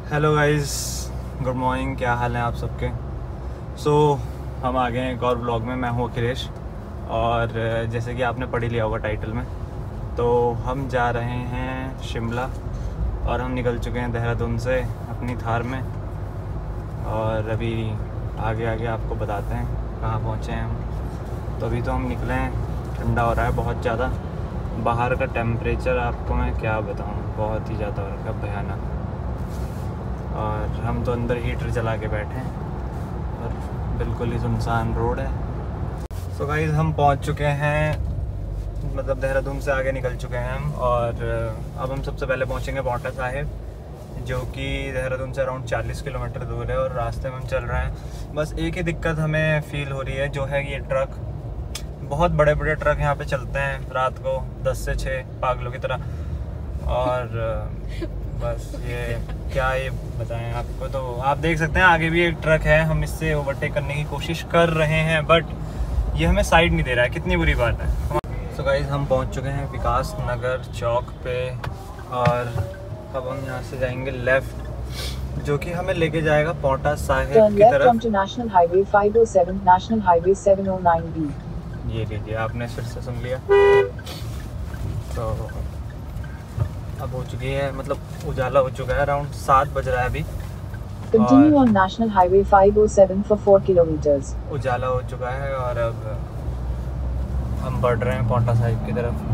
Hello guys, good morning. क्या हाल है आप सबके? हम आ गए हैं एक और ब्लॉग में। मैं हूँ अखिलेश और जैसे कि आपने पढ़ ही लिया होगा टाइटल में, तो हम जा रहे हैं शिमला और हम निकल चुके हैं देहरादून से अपनी थार में। और अभी आगे आगे आपको बताते हैं कहाँ पहुँचे हैं हम। तो अभी तो हम निकले हैं, ठंडा हो रहा है बहुत ज़्यादा। बाहर का टेम्परेचर आपको मैं क्या बताऊँ, बहुत ही ज़्यादा हो रहा है, भयानक। और हम तो अंदर हीटर चला के बैठे हैं और बिल्कुल ही सुनसान रोड है। सो गाइस, हम पहुंच चुके हैं, मतलब देहरादून से आगे निकल चुके हैं हम। और अब हम सबसे पहले पहुंचेंगे पांवटा साहिब, जो कि देहरादून से अराउंड 40 किलोमीटर दूर है। और रास्ते में हम चल रहे हैं, बस एक ही दिक्कत हमें फील हो रही है, जो है ये ट्रक। बहुत बड़े बड़े ट्रक यहाँ पे चलते हैं रात को 10 से 6 पागलों की तरह। और बस ये क्या ये बताएं आपको। तो आप देख सकते हैं आगे भी एक ट्रक है, हम इससे ओवरटेक करने की कोशिश कर रहे हैं, बट ये हमें साइड नहीं दे रहा है। कितनी बुरी बात है। सो गाइस, हम पहुंच चुके हैं विकास नगर चौक पे और अब हम यहाँ से जाएंगे लेफ्ट, जो कि हमें लेके जाएगा पांवटा साहिब की तरफ। National highway 507, national highway 709B। ये लीजिए, आपने फिर से सुन लिया। तो अब हो चुकी है, मतलब उजाला हो चुका है, अराउंड 7 बज रहा है अभी। Continue on National Highway 507 for 4 kilometers. उजाला हो चुका है और अब हम बढ़ रहे हैं पांवटा साहिब की तरफ।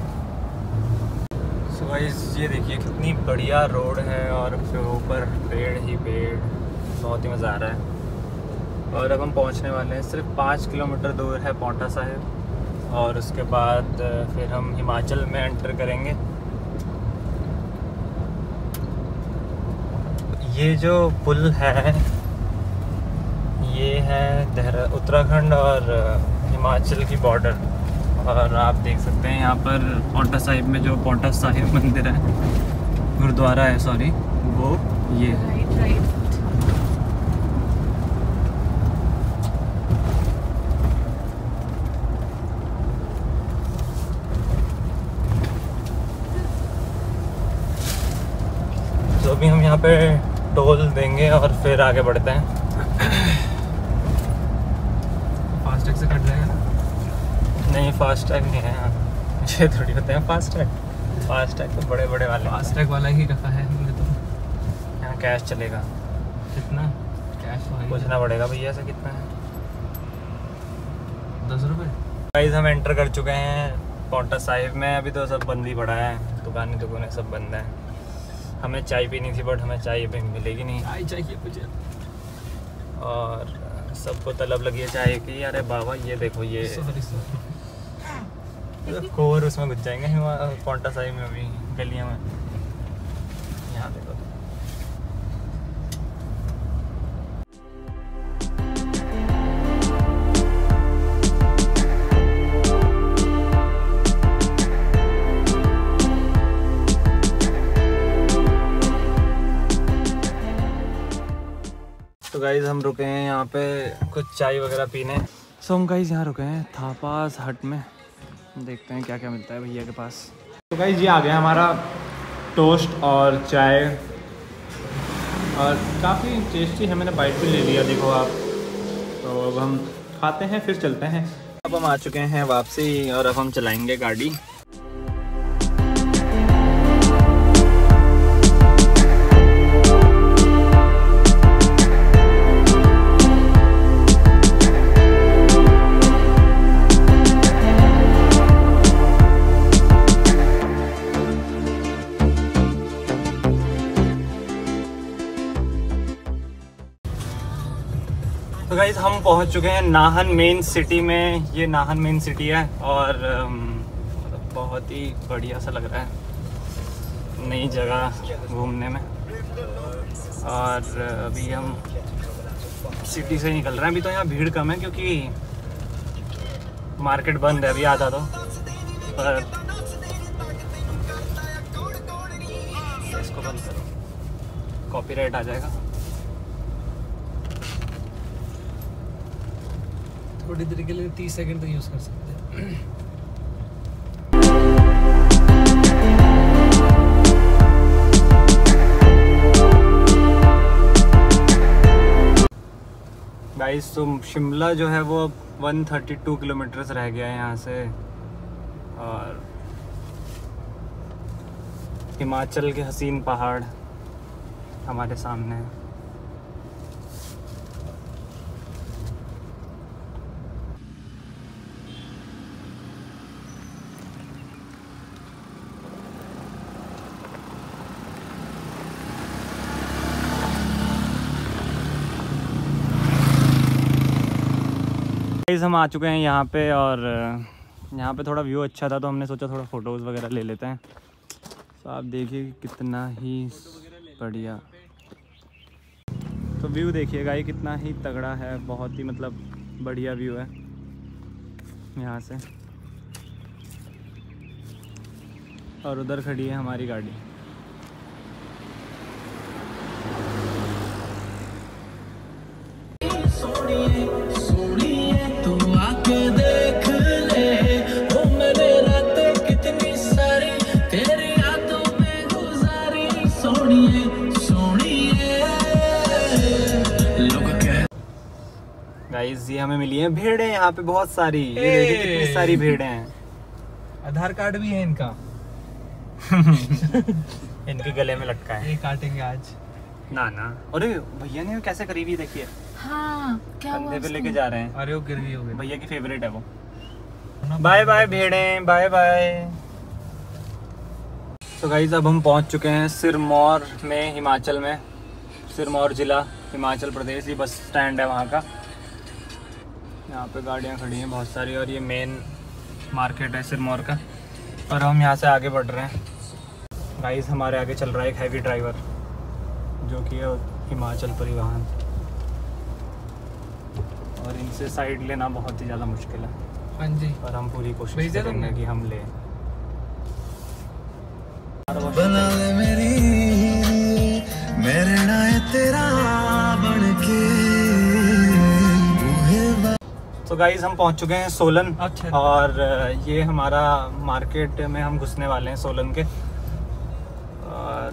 सो गाइस, ये देखिए कितनी बढ़िया रोड है और फिर ऊपर पेड़ ही पेड़, बहुत ही मज़ा आ रहा है। और अब हम पहुंचने वाले हैं, सिर्फ 5 किलोमीटर दूर है पांवटा साहिब और उसके बाद फिर हम हिमाचल में एंटर करेंगे। ये जो पुल है ये है उत्तराखंड और हिमाचल की बॉर्डर। और आप देख सकते हैं यहाँ पर पांवटा साहिब में जो पांवटा साहिब मंदिर है, गुरुद्वारा है सॉरी, वो ये है। तो अभी हम यहाँ पे टोल देंगे और फिर आगे बढ़ते हैं। फास्टैग से कट जाएगा ना? नहीं, फास्टैग नहीं है यहाँ, ये थोड़ी होते हैं फास्टैग तो बड़े बड़े वाले। फास्टैग वाला ही रखा है हमने तो। यहाँ कैश चलेगा। कितना कैश? पूछना पड़ेगा भैया से कितना है। 10 रुपये। गाइस, हम एंटर कर चुके हैं पांवटा साहिब में। अभी तो सब बंद ही पड़ा है, दुकानें सब बंद हैं। हमें चाय पीनी थी बट हमें चाय भी मिलेगी नहीं। चाय चाहिए मुझे। और सबको तलब लगी है चाय की। अरे बाबा, ये देखो, ये कोर उसमें घुस जाएंगे पांवटा साहिब में अभी गलियों में। यहाँ देखो, तो गाइज हम रुके हैं यहाँ पे कुछ चाय वगैरह पीने। हम गाइज यहाँ रुके हैं थापास हट में, देखते हैं क्या क्या मिलता है भैया के पास। तो गाइज, ये आ गया हमारा टोस्ट और चाय और काफ़ी टेस्टी है। मैंने बाइट भी ले लिया, देखो आप। तो अब हम खाते हैं फिर चलते हैं। अब हम आ चुके हैं वापसी और अब हम चलाएंगे गाड़ी। तो गाइज, हम पहुंच चुके हैं नाहन मेन सिटी में। ये नाहन मेन सिटी है और बहुत ही बढ़िया सा लग रहा है, नई जगह घूमने में। और अभी हम सिटी से निकल रहे हैं। अभी तो यहाँ भीड़ कम है क्योंकि मार्केट बंद है अभी आधा तो। पर इसको बंद करो, कॉपीराइट आ जाएगा। थोड़ी देर के लिए 30 सेकंड तक यूज़ कर सकते हैं। गाइस तो शिमला जो है वो 132 किलोमीटर्स रह गया है यहाँ से, और हिमाचल के हसीन पहाड़ हमारे सामने है। हम आ चुके हैं यहाँ पे, और यहाँ पे थोड़ा व्यू अच्छा था तो हमने सोचा थोड़ा फ़ोटोज़ वगैरह ले लेते हैं। तो आप देखिए कितना ही बढ़िया, तो व्यू देखिएगा ये कितना ही तगड़ा है, बहुत ही मतलब बढ़िया व्यू है यहाँ से। और उधर खड़ी है हमारी गाड़ी। गाइस ये हमें मिली हैं भेड़ें यहाँ पे बहुत सारी, ये देखिए कितनी सारी भेड़ें हैं। आधार कार्ड भी है इनका। इनके गले में लटका है। ये काटेंगे आज ना ना। अरे भैया ने कैसे करीबी देखिए, हाँ क्या कंधे पे लेके जा रहे हैं। अरे वो गिर गई होगी। भैया की फेवरेट है वो। बाय बाय भेड़ें, बाय बाय। तो गाइस अब हम पहुंच चुके हैं सिरमौर में, हिमाचल में। सिरमौर ज़िला हिमाचल प्रदेश, ये बस स्टैंड है वहाँ का। यहाँ पे गाड़ियाँ खड़ी हैं बहुत सारी, और ये मेन मार्केट है सिरमौर का। और हम यहाँ से आगे बढ़ रहे हैं। गाइस हमारे आगे चल रहा है एक हैवी ड्राइवर, जो कि है हिमाचल परिवहन, और इनसे साइड लेना बहुत ही ज़्यादा मुश्किल है। हाँ जी, और हम पूरी कोशिश भेजा करेंगे तुमने? कि हम ले। बना ले मेरी मेरे नाए तेरा बनके। तो गाइस हम पहुंच चुके हैं सोलन। अच्छा। और ये हमारा मार्केट में हम घुसने वाले हैं सोलन के। और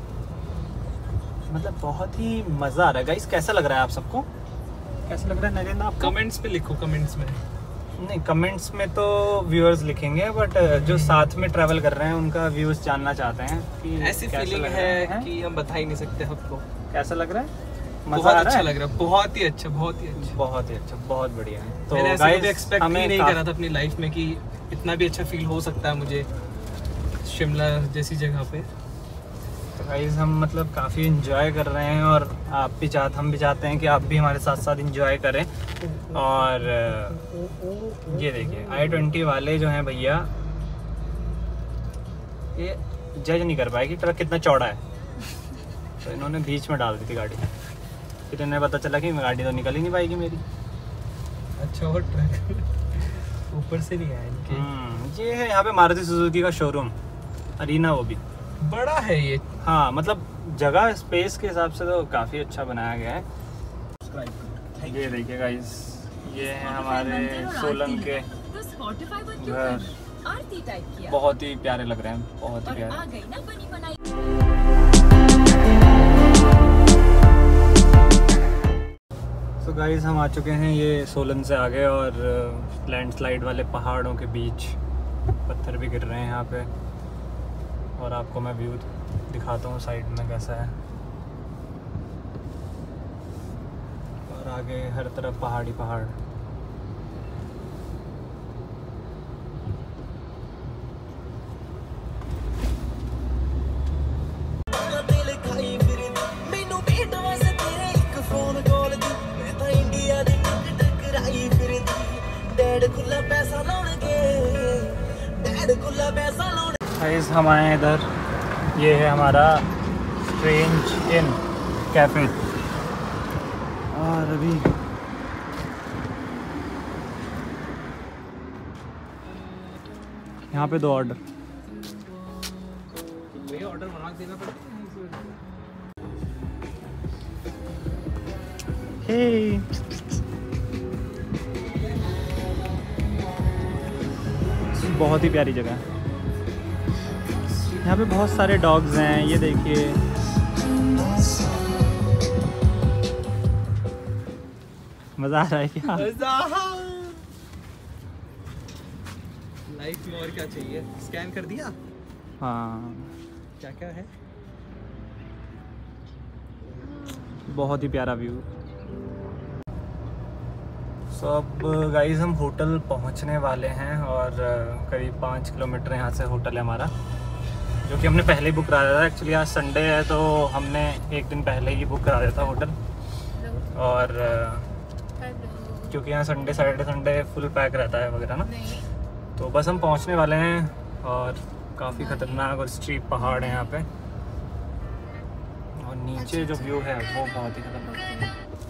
मतलब बहुत ही मज़ा आ रहा है गाइस। कैसा लग रहा है आप सबको, कैसा लग रहा है नरेंद्र आपको? कमेंट्स पे लिखो, कमेंट्स में। नहीं, कमेंट्स में तो व्यूअर्स लिखेंगे, बट जो साथ में ट्रैवल कर रहे हैं उनका व्यूज जानना चाहते हैं कि ऐसी कैसा फीलिंग लग रहा है कि हम बता ही नहीं सकते आपको। कैसा लग रहा है? मजा बहुत आ रहा अच्छा है? लग रहा है, बहुत ही अच्छा, बहुत ही अच्छा। बहुत ही अच्छा, बहुत बढ़िया है। तो मैंने ऐसा गाइस कभी एक्सपेक्ट हमें ही नहीं करा था अपनी लाइफ में कि इतना भी अच्छा फील हो सकता है मुझे शिमला जैसी जगह पे। तो गाइस हम मतलब काफ़ी इंजॉय कर रहे हैं, और हम भी चाहते हैं कि आप भी हमारे साथ साथ इंजॉय करें। और ये देखिए i20 वाले जो हैं भैया, ये जज नहीं कर पाए कि ट्रक कितना चौड़ा है, तो इन्होंने बीच में डाल दी थी गाड़ी। फिर इन्हें पता चला कि गाड़ी तो निकल ही नहीं पाएगी मेरी। अच्छा, और ट्रक ऊपर से नहीं आया इनके। ये है यहाँ पे मारुति सुजुकी का शोरूम, अरीना, वो भी बड़ा है ये। हाँ, मतलब जगह स्पेस के हिसाब से तो काफ़ी अच्छा बनाया गया है। ये देखिए गाइस, ये है हमारे सोलन के घर, बहुत ही प्यारे लग रहे हैं, बहुत ही प्यारे। तो गाइस हम आ चुके हैं ये सोलन से आगे, और लैंडस्लाइड वाले पहाड़ों के बीच पत्थर भी गिर रहे हैं यहाँ पे। और आपको मैं व्यू दिखाता हूँ साइड में कैसा है, और आगे हर तरफ पहाड़ी पहाड़। गाइस हम आए हैं इधर, ये है हमारा स्ट्रेंज इन कैफे। और अभी यहाँ पे 2 ऑर्डर। वही ऑर्डर बना देना पड़ेगा। हे बहुत ही प्यारी जगह है। यहाँ पे बहुत सारे डॉग्स हैं, ये देखिए मज़ा आ रहा है क्या? लाइफ में और क्या चाहिए? स्कैन कर दिया? हाँ, क्या क्या है? बहुत ही प्यारा व्यू। सो अब गाइस हम होटल पहुंचने वाले हैं और करीब 5 किलोमीटर यहाँ से होटल है हमारा, जो कि हमने पहले ही बुक करा दिया था। एक्चुअली आज संडे है तो हमने एक दिन पहले ही बुक करा दिया था होटल, और क्योंकि यहाँ Sunday Saturday Sunday full pack रहता है वगैरह ना, तो बस हम पहुँचने वाले हैं। और काफ़ी ख़तरनाक और स्टीप पहाड़ है यहाँ पे, और नीचे जो व्यू है वो बहुत ही खतरनाक है।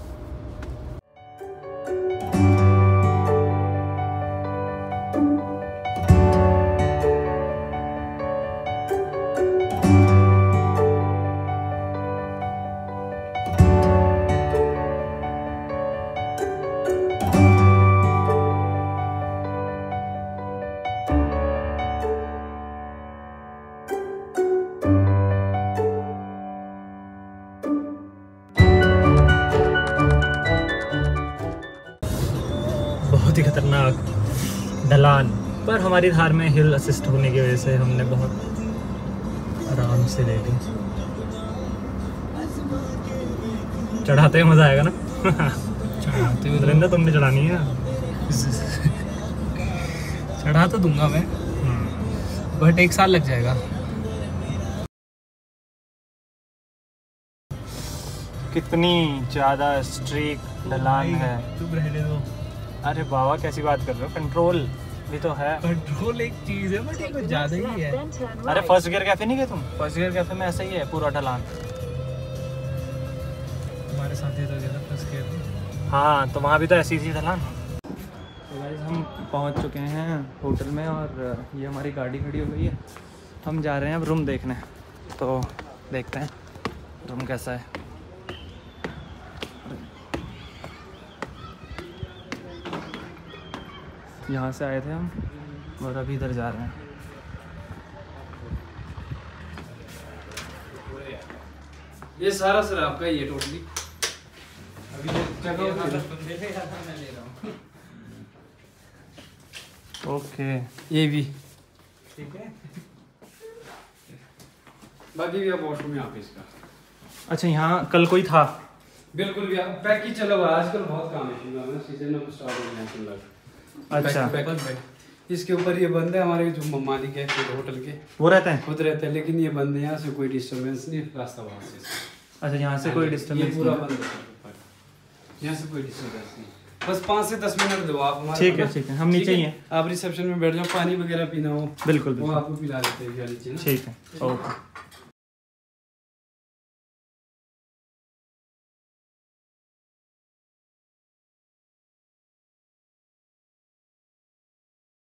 बहुत ही खतरनाक ढलान, पर हमारी थार में हिल असिस्ट होने की वजह से हमने बहुत आराम से ले ली। चढ़ाते हुए मज़ा आएगा ना? चढ़ाते हुए नरेंद्र तुमने चढ़ानी है। चढ़ा तो दूंगा मैं, बट 1 साल लग जाएगा। कितनी ज़्यादा स्ट्रीक ढलान है। तुम रहने दो। अरे बाबा कैसी बात कर रहे हो, कंट्रोल भी तो है। कंट्रोल एक चीज़ है, बट ये कुछ ज़्यादा ही है। अरे फर्स्ट गियर कैफे नहीं गए तुम? फर्स्ट गियर कैफे में ऐसा ही है पूरा ढलान। हमारे साथ ही तो गया था फर्स्ट ईयर में। हाँ, तो वहाँ भी तो ऐसी थी ढलान। तो गाइस हम पहुँच चुके हैं होटल में, और ये हमारी गाड़ी खड़ी हो गई है। हम जा रहे हैं अब रूम देखने, तो देखते हैं रूम कैसा है। यहाँ से आए थे हम, और अभी इधर जा रहे हैं। ये सारा सर आपका ही है टोटली। अभी मैं ले रहा हूँ। ओके, ये भी ठीक है। बाकी भी आप वॉशरूम यहाँ पे इसका। अच्छा यहाँ कल कोई था? बिल्कुल भी आप पैक ही चलो, आजकल बहुत काम है शिमला में, सीजन में स्टार्ट हो गया शिमला। अच्छा, इसके ऊपर ये बंद है, हमारे जो मालिक है होटल के वो रहते हैं? खुद रहते हैं, लेकिन ये बंद है, यहाँ से कोई डिस्टर्बेंस नहीं, रास्ता वहाँ से। अच्छा, यहाँ से कोई डिस्टर्बेंस? ये पूरा बंद है, यहाँ से कोई डिस्टर्बेंस नहीं। बस 5 से 10 मिनट दो आप हमारे। ठीक है ठीक है, हम नीचे ही हैं। आप रिसेप्शन में बैठ जाओ, पानी वगैरह पीना हो बिल्कुल वो बिल्कुल, आपको पिला देते हैं नीचे। ठीक है, ओके।